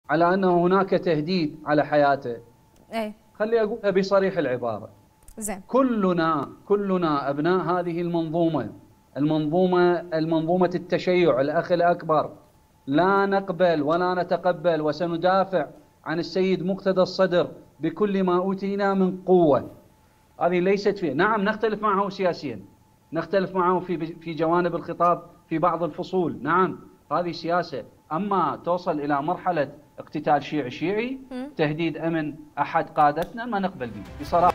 على أن هناك تهديد على حياته، اي خلي أقولها بصريح العبارة. زين. كلنا أبناء هذه المنظومة التشيع الأخ الأكبر، لا نقبل ولا نتقبل، وسندافع عن السيد مقتدى الصدر بكل ما أوتينا من قوة. هذه ليست فيه، نعم نختلف معه سياسيا، نختلف معه في جوانب الخطاب في بعض الفصول، نعم هذه سياسة. أما توصل إلى مرحلة اقتتال شيعي تهديد أمن أحد قادتنا، ما نقبل به بصراحة.